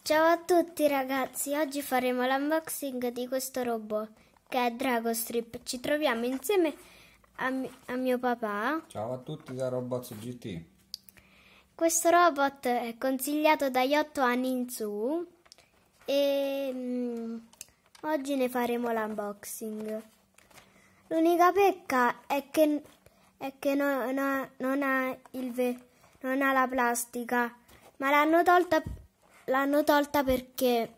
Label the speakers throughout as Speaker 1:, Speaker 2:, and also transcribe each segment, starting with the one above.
Speaker 1: Ciao a tutti ragazzi, oggi faremo l'unboxing di questo robot che è Dragostrip. Ci troviamo insieme a mio papà.
Speaker 2: Ciao a tutti da Robots GT.
Speaker 1: Questo robot è consigliato dagli 8 anni in su e oggi ne faremo l'unboxing. L'unica pecca è che non ha la plastica, ma l'hanno tolta perché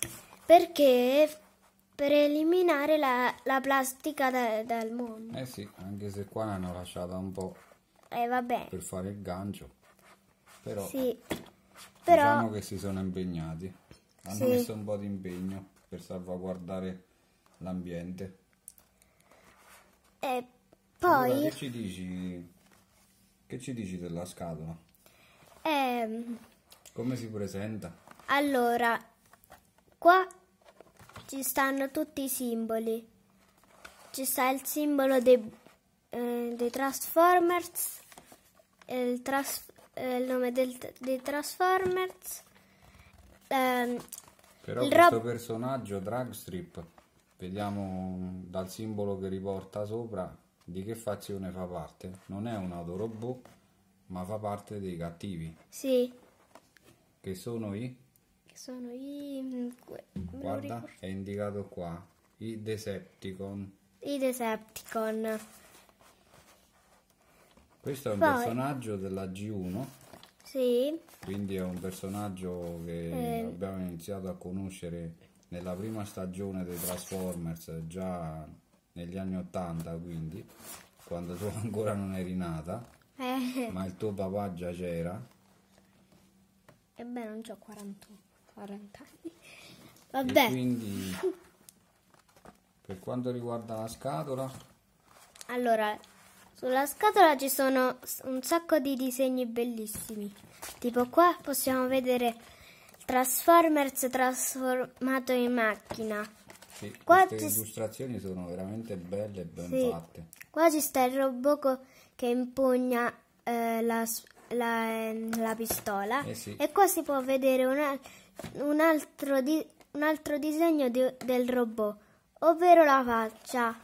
Speaker 1: per eliminare la plastica dal mondo.
Speaker 2: Eh sì, anche se qua ne hanno lasciata un po'
Speaker 1: Vabbè.
Speaker 2: per fare il gancio, però
Speaker 1: Sì,
Speaker 2: diciamo che si sono impegnati, hanno
Speaker 1: sì.
Speaker 2: messo un po' di impegno per salvaguardare l'ambiente.
Speaker 1: E
Speaker 2: Allora,
Speaker 1: poi
Speaker 2: che ci dici della scatola? Come si presenta?
Speaker 1: Allora, qua ci stanno tutti i simboli. Ci sta il simbolo dei Transformers, il nome dei Transformers.
Speaker 2: Però questo personaggio Dragstrip, vediamo dal simbolo che riporta sopra di che fazione fa parte. Non è un autorobot, ma fa parte dei cattivi.
Speaker 1: Sì.
Speaker 2: Che sono i?
Speaker 1: Sono i...
Speaker 2: Guarda, è indicato qua. I Decepticon.
Speaker 1: I Decepticon.
Speaker 2: Questo è un personaggio della G1.
Speaker 1: Sì.
Speaker 2: Quindi è un personaggio che abbiamo iniziato a conoscere nella prima stagione dei Transformers, già negli anni 80, quindi, quando tu ancora non eri nata, ma il tuo papà già c'era.
Speaker 1: Ebbene, non c'ho 40 anni. Vabbè.
Speaker 2: E quindi, per quanto riguarda la scatola,
Speaker 1: allora, sulla scatola ci sono un sacco di disegni bellissimi. Tipo qua possiamo vedere il Transformers trasformato in macchina.
Speaker 2: sì,
Speaker 1: Qua
Speaker 2: queste illustrazioni sono veramente belle e ben fatte.
Speaker 1: Qua ci sta il robot che impugna la pistola.
Speaker 2: Sì.
Speaker 1: E qua si può vedere un altro disegno del robot, ovvero la faccia.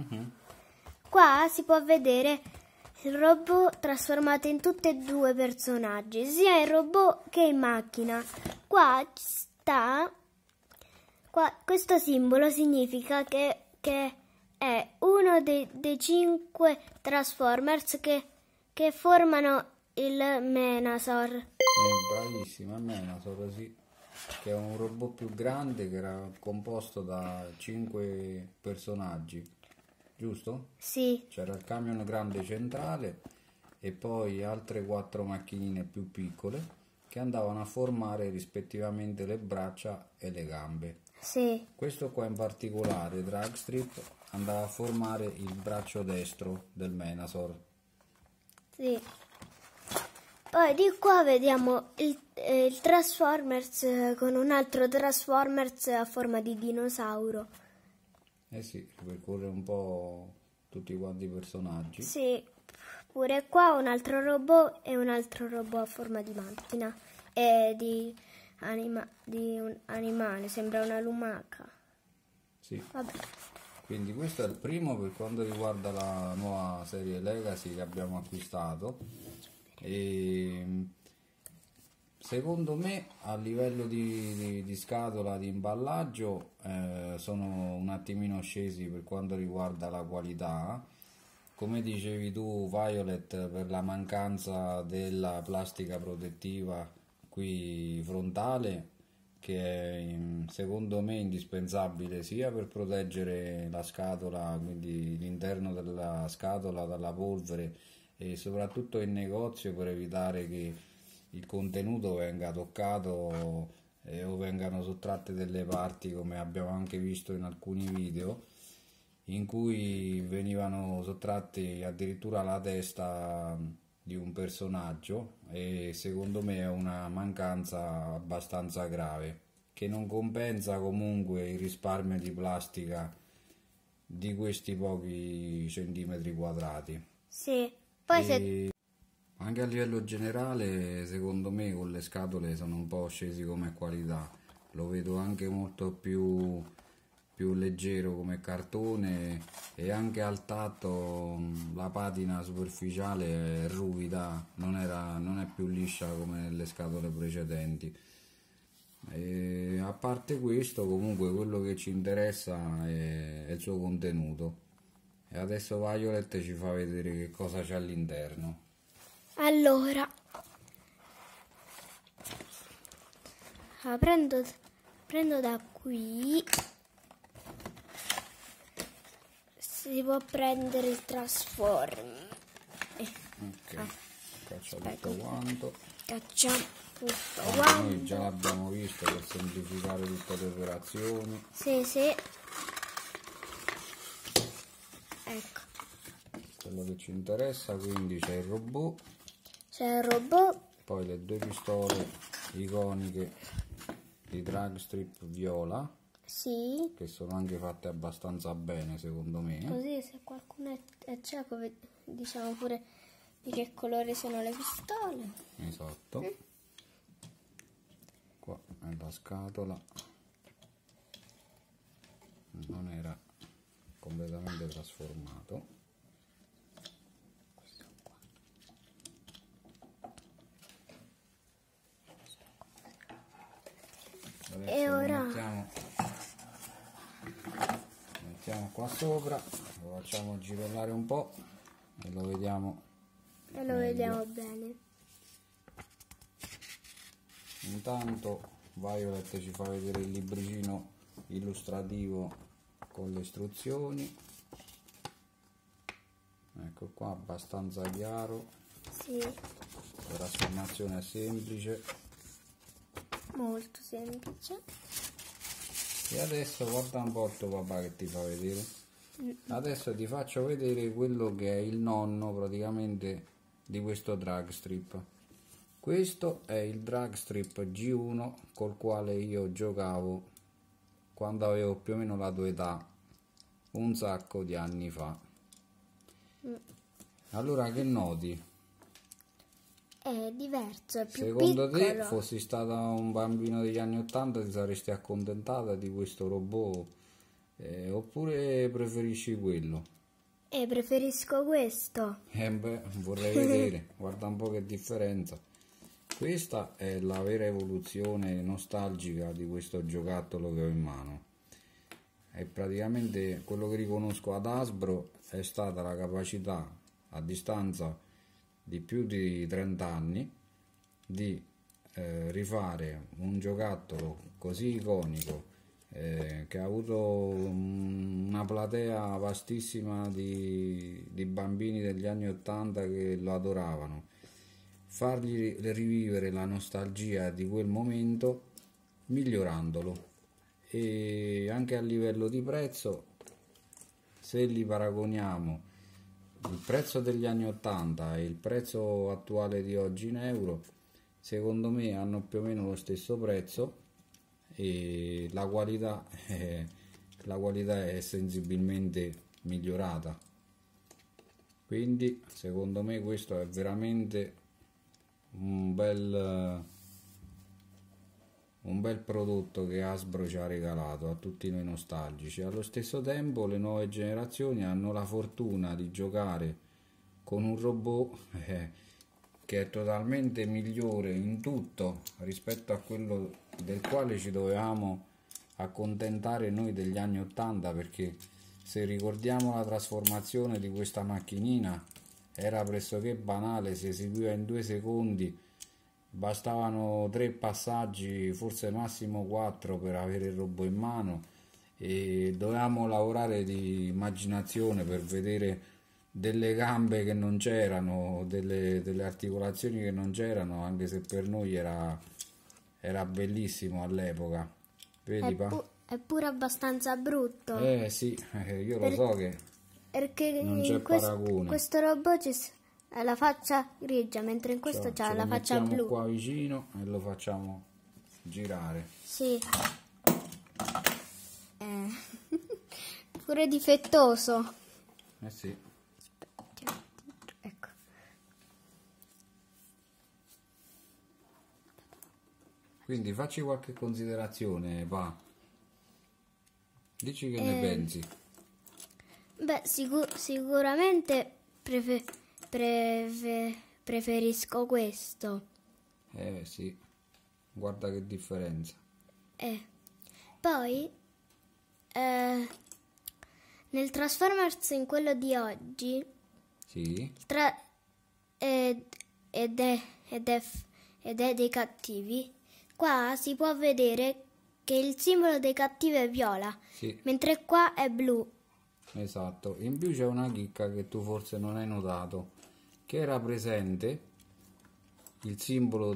Speaker 1: Qua si può vedere il robot trasformato in tutti e due i personaggi, sia il robot che in macchina. Qua sta, questo simbolo significa che è uno dei 5 Transformers che formano il Menasor.
Speaker 2: Bravissima, Menasor, sì, che è un robot più grande che era composto da 5 personaggi. Giusto?
Speaker 1: Sì.
Speaker 2: C'era il camion grande centrale e poi altre 4 macchinine più piccole che andavano a formare rispettivamente le braccia e le gambe.
Speaker 1: Sì.
Speaker 2: Questo qua in particolare, Dragstrip, andava a formare il braccio destro del Menasor.
Speaker 1: Sì. Poi di qua vediamo il Transformers con un altro Transformers a forma di dinosauro.
Speaker 2: Eh sì, ripercorre un po' tutti quanti i personaggi.
Speaker 1: Sì, pure qua un altro robot e un altro robot a forma di macchina e di un animale, sembra una lumaca.
Speaker 2: Sì.
Speaker 1: Vabbè.
Speaker 2: Quindi questo è il primo per quanto riguarda la nuova serie Legacy che abbiamo acquistato. E secondo me a livello di scatola, di imballaggio, sono un attimino scesi per quanto riguarda la qualità. Come dicevi tu, Violet, per la mancanza della plastica protettiva qui frontale, che è secondo me indispensabile sia per proteggere la scatola, quindi l'interno della scatola dalla polvere, e soprattutto in negozio per evitare che il contenuto venga toccato o vengano sottratte delle parti, come abbiamo anche visto in alcuni video in cui venivano sottratti addirittura la testa di un personaggio, e secondo me è una mancanza abbastanza grave che non compensa comunque il risparmio di plastica di questi pochi centimetri quadrati.
Speaker 1: Sì, poi
Speaker 2: Anche a livello generale, secondo me, con le scatole sono un po' scesi come qualità. Lo vedo anche molto più leggero come cartone, e anche al tatto la patina superficiale è ruvida, non è più liscia come nelle scatole precedenti. E a parte questo, comunque quello che ci interessa è il suo contenuto. E adesso Violet ci fa vedere che cosa c'è all'interno.
Speaker 1: Allora, prendo da qui. Si può prendere il trasform.
Speaker 2: Ok, caccia tutto quanto.
Speaker 1: Cacciamo tutto
Speaker 2: Noi
Speaker 1: quanto.
Speaker 2: già l'abbiamo visto per semplificare tutte le operazioni.
Speaker 1: Sì. Ecco,
Speaker 2: Quello che ci interessa, quindi c'è il robot,
Speaker 1: c'è il robot.
Speaker 2: poi le due pistole iconiche di drag strip viola,
Speaker 1: Sì,
Speaker 2: che sono anche fatte abbastanza bene secondo me.
Speaker 1: così se qualcuno è cieco diciamo pure di che colore sono le pistole.
Speaker 2: Esatto. Qua è la scatola, non era completamente trasformato. Adesso
Speaker 1: E
Speaker 2: lo
Speaker 1: ora
Speaker 2: mettiamo qua sopra, lo facciamo girellare un po' e lo vediamo.
Speaker 1: vediamo bene.
Speaker 2: Intanto Violet ci fa vedere il libricino illustrativo con le istruzioni. Ecco qua, abbastanza chiaro,
Speaker 1: Sì,
Speaker 2: la trasformazione è semplice.
Speaker 1: molto semplice.
Speaker 2: E adesso guarda un po' il tuo papà che ti fa vedere. Adesso ti faccio vedere quello che è il nonno praticamente di questo drag strip. Questo è il drag strip G1 col quale io giocavo quando avevo più o meno la tua età, un sacco di anni fa. Allora, che noti?
Speaker 1: È diverso, è più
Speaker 2: Secondo te,
Speaker 1: piccolo.
Speaker 2: fossi stata un bambino degli anni 80, ti saresti accontentata di questo robot? Oppure preferisci quello?
Speaker 1: E preferisco questo.
Speaker 2: Beh, vorrei vedere, guarda un po' che differenza. Questa è la vera evoluzione nostalgica di questo giocattolo che ho in mano. E praticamente quello che riconosco ad Hasbro è stata la capacità, a distanza di più di 30 anni, di rifare un giocattolo così iconico, che ha avuto una platea vastissima di bambini degli anni 80 che lo adoravano, fargli rivivere la nostalgia di quel momento migliorandolo. E anche a livello di prezzo, se li paragoniamo il prezzo degli anni 80 e il prezzo attuale di oggi in euro, secondo me hanno più o meno lo stesso prezzo, e la qualità è sensibilmente migliorata. Quindi secondo me questo è veramente un bel prodotto che Hasbro ci ha regalato a tutti noi nostalgici. Allo stesso tempo le nuove generazioni hanno la fortuna di giocare con un robot che è totalmente migliore in tutto rispetto a quello del quale ci dovevamo accontentare noi degli anni 80, perché se ricordiamo la trasformazione di questa macchinina era pressoché banale, si eseguiva in 2 secondi, bastavano 3 passaggi, forse massimo 4 per avere il robot in mano, e dovevamo lavorare di immaginazione per vedere delle gambe che non c'erano, delle articolazioni che non c'erano, anche se per noi era bellissimo all'epoca. Vedi,
Speaker 1: È pure abbastanza brutto.
Speaker 2: Sì, io lo so che
Speaker 1: Perché
Speaker 2: non c'è
Speaker 1: in
Speaker 2: paragone.
Speaker 1: questo robot ha la faccia grigia, mentre in questo c'ha la faccia
Speaker 2: mettiamo
Speaker 1: blu.
Speaker 2: qua vicino e lo facciamo girare.
Speaker 1: Sì. Pure difettoso.
Speaker 2: Sì.
Speaker 1: Ecco.
Speaker 2: Quindi facci qualche considerazione, va. Dici che ne pensi.
Speaker 1: Beh, sicuramente preferisco questo.
Speaker 2: Sì, guarda che differenza.
Speaker 1: Poi, nel Transformers in quello di oggi,
Speaker 2: Sì,
Speaker 1: ed è dei cattivi, qua si può vedere che il simbolo dei cattivi è viola,
Speaker 2: sì,
Speaker 1: mentre qua è blu.
Speaker 2: esatto. In più c'è una chicca che tu forse non hai notato, che era presente il simbolo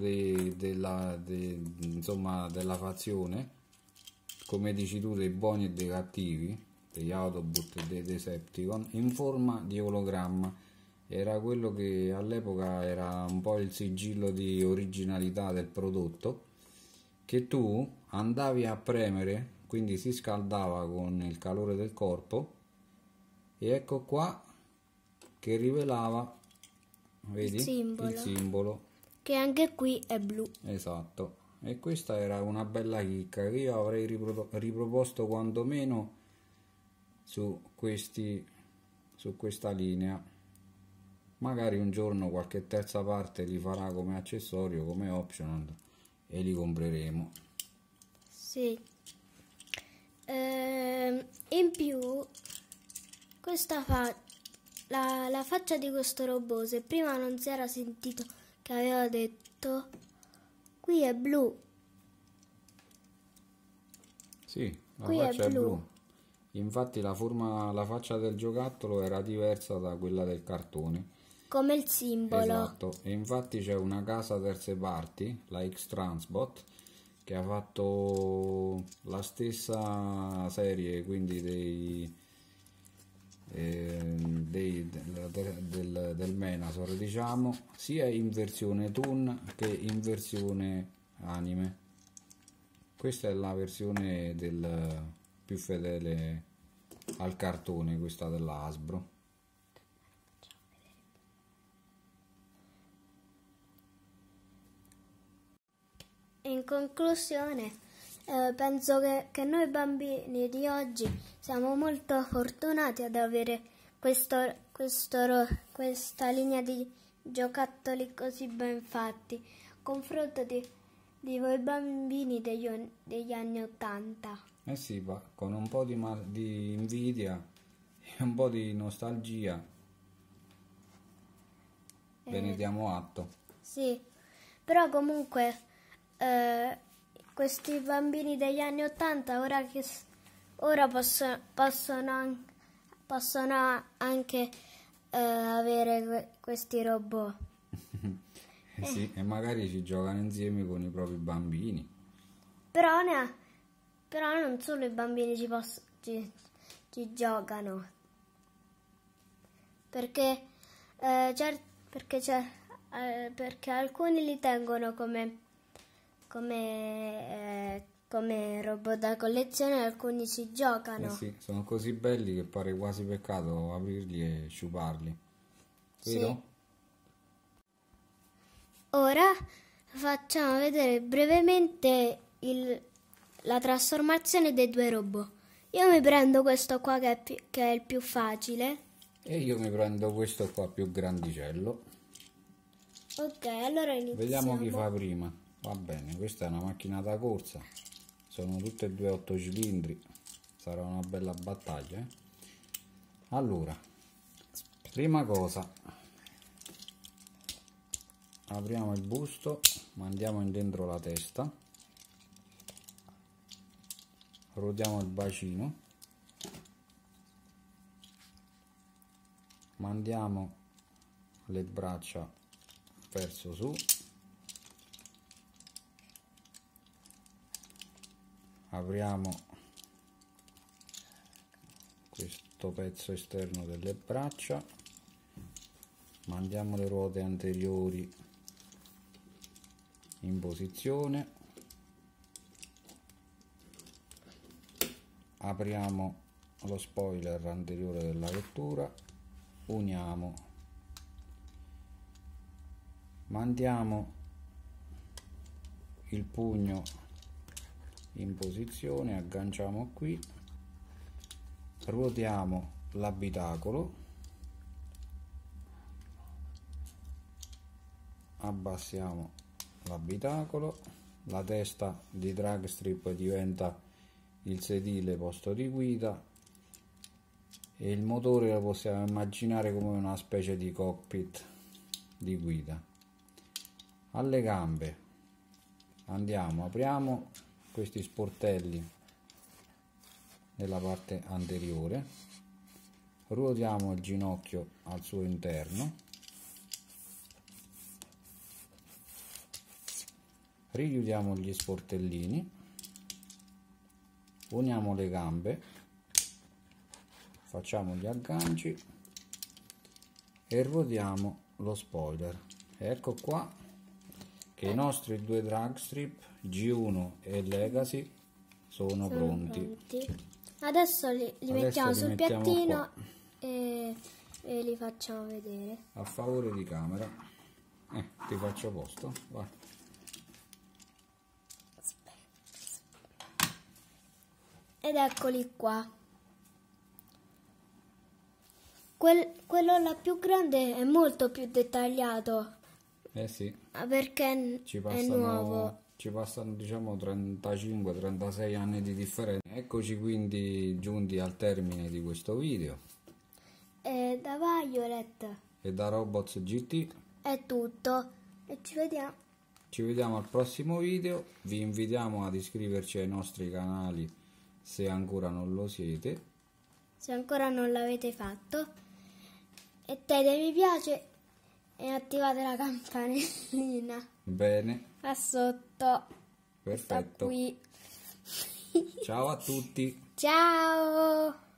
Speaker 2: insomma, della fazione, come dici tu, dei buoni e dei cattivi, degli Autobot e dei Decepticon, in forma di ologramma. Era quello che all'epoca era un po' il sigillo di originalità del prodotto, che tu andavi a premere, quindi si scaldava con il calore del corpo, e ecco qua che rivelava, vedi, il simbolo,
Speaker 1: che anche qui è blu.
Speaker 2: esatto. E questa era una bella chicca che io avrei riproposto quantomeno su questa linea. Magari un giorno qualche terza parte li farà come accessorio, come optional, e li compreremo.
Speaker 1: Sì. In più, la faccia di questo robot, se prima non si era sentito che aveva detto, qui è blu.
Speaker 2: Sì, la
Speaker 1: Qui
Speaker 2: faccia è
Speaker 1: è blu.
Speaker 2: blu. Infatti la faccia del giocattolo era diversa da quella del cartone.
Speaker 1: Come il simbolo.
Speaker 2: Esatto, e infatti c'è una casa terze parti, la X-Transbot, che ha fatto la stessa serie, quindi del Menasor, diciamo, sia in versione Toon che in versione anime. Questa è la versione più fedele al cartone, questa della Hasbro.
Speaker 1: In conclusione, penso che noi bambini di oggi siamo molto fortunati ad avere questa linea di giocattoli così ben fatti, a confronto di voi bambini degli anni '80.
Speaker 2: Eh sì, con un po' di invidia e un po' di nostalgia ve ne diamo atto.
Speaker 1: Sì, però comunque questi bambini degli anni '80 ora possono anche avere questi robot.
Speaker 2: Sì, e magari ci giocano insieme con i propri bambini.
Speaker 1: Però non solo i bambini ci giocano. Perché alcuni li tengono come robot da collezione e alcuni ci giocano.
Speaker 2: Sì, sono così belli che pare quasi peccato aprirli e sciuparli. Vero?
Speaker 1: Sì. Ora facciamo vedere brevemente la trasformazione dei due robot. Io mi prendo questo qua che è il più facile.
Speaker 2: E io mi prendo questo qua più grandicello.
Speaker 1: Ok, allora iniziamo.
Speaker 2: Vediamo chi fa prima. Va bene, questa è una macchina da corsa. Sono tutte e due 8 cilindri. Sarà una bella battaglia, eh? Allora, prima cosa, apriamo il busto, mandiamo in dentro la testa, ruotiamo il bacino, mandiamo le braccia verso su, apriamo questo pezzo esterno delle braccia, mandiamo le ruote anteriori in posizione, apriamo lo spoiler anteriore della vettura, uniamo, mandiamo il pugno in posizione, agganciamo qui, ruotiamo l'abitacolo, abbassiamo l'abitacolo, la testa di drag strip diventa il sedile posto di guida e il motore lo possiamo immaginare come una specie di cockpit di guida. Alle gambe andiamo, apriamo questi sportelli nella parte anteriore, ruotiamo il ginocchio al suo interno, richiudiamo gli sportellini, uniamo le gambe, facciamo gli agganci e ruotiamo lo spoiler. Ecco qua che i nostri due drag strip G1 e Legacy sono pronti.
Speaker 1: Adesso li mettiamo sul
Speaker 2: mettiamo
Speaker 1: piattino e li facciamo vedere.
Speaker 2: A favore di camera, ti faccio posto, vai.
Speaker 1: Ed eccoli qua. Quello là più grande è molto più dettagliato.
Speaker 2: Sì,
Speaker 1: Perché è nuovo.
Speaker 2: ci passano diciamo 35-36 anni di differenza. Eccoci quindi giunti al termine di questo video.
Speaker 1: E da Violet
Speaker 2: E da Robots GT
Speaker 1: è tutto. E ci vediamo.
Speaker 2: ci vediamo al prossimo video. Vi invitiamo ad iscriverci ai nostri canali se ancora non lo siete.
Speaker 1: Se ancora non l'avete fatto. Mettete mi piace e attivate la campanellina.
Speaker 2: Bene,
Speaker 1: Qua sotto. Sta
Speaker 2: perfetto.
Speaker 1: qui.
Speaker 2: Ciao a tutti.
Speaker 1: Ciao.